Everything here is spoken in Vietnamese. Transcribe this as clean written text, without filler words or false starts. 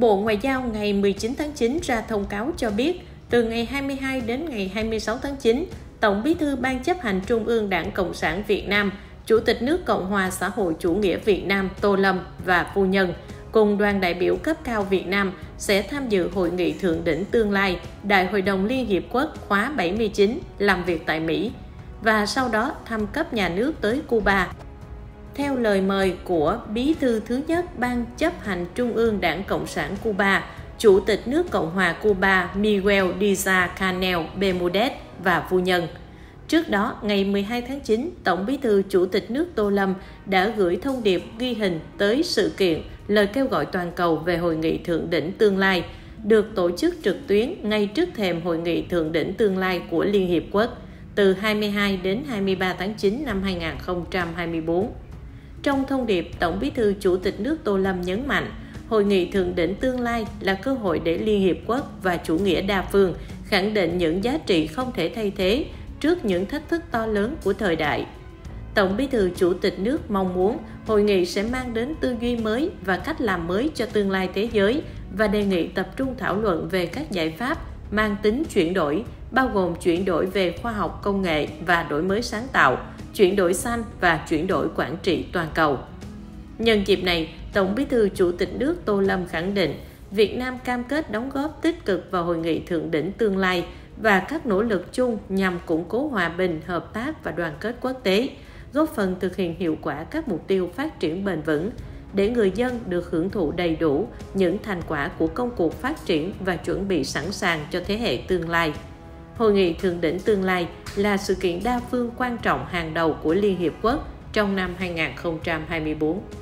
Bộ Ngoại giao ngày 19 tháng 9 ra thông cáo cho biết, từ ngày 22 đến ngày 26 tháng 9, Tổng Bí thư Ban Chấp hành Trung ương Đảng Cộng sản Việt Nam, Chủ tịch nước Cộng hòa xã hội chủ nghĩa Việt Nam Tô Lâm và phu nhân cùng đoàn đại biểu cấp cao Việt Nam sẽ tham dự Hội nghị Thượng đỉnh tương lai Đại hội đồng Liên Hiệp Quốc khóa 79 làm việc tại Mỹ và sau đó thăm cấp nhà nước tới Cuba. Theo lời mời của Bí thư thứ nhất Ban Chấp hành Trung ương Đảng Cộng sản Cuba, Chủ tịch nước Cộng hòa Cuba Miguel Díaz-Canel Bermudez và phu nhân. Trước đó, ngày 12 tháng 9, Tổng Bí thư Chủ tịch nước Tô Lâm đã gửi thông điệp ghi hình tới sự kiện lời kêu gọi toàn cầu về Hội nghị Thượng đỉnh tương lai, được tổ chức trực tuyến ngay trước thềm Hội nghị Thượng đỉnh tương lai của Liên Hiệp Quốc từ 22 đến 23 tháng 9 năm 2024. Trong thông điệp, Tổng Bí thư Chủ tịch nước Tô Lâm nhấn mạnh, Hội nghị Thượng đỉnh tương lai là cơ hội để Liên Hiệp Quốc và chủ nghĩa đa phương khẳng định những giá trị không thể thay thế trước những thách thức to lớn của thời đại. Tổng Bí thư Chủ tịch nước mong muốn hội nghị sẽ mang đến tư duy mới và cách làm mới cho tương lai thế giới và đề nghị tập trung thảo luận về các giải pháp mang tính chuyển đổi, bao gồm chuyển đổi về khoa học công nghệ và đổi mới sáng tạo, chuyển đổi xanh và chuyển đổi quản trị toàn cầu. Nhân dịp này, Tổng Bí thư Chủ tịch nước Tô Lâm khẳng định Việt Nam cam kết đóng góp tích cực vào Hội nghị Thượng đỉnh tương lai và các nỗ lực chung nhằm củng cố hòa bình, hợp tác và đoàn kết quốc tế, góp phần thực hiện hiệu quả các mục tiêu phát triển bền vững, để người dân được hưởng thụ đầy đủ những thành quả của công cuộc phát triển và chuẩn bị sẵn sàng cho thế hệ tương lai. Hội nghị Thượng đỉnh tương lai là sự kiện đa phương quan trọng hàng đầu của Liên Hiệp Quốc trong năm 2024.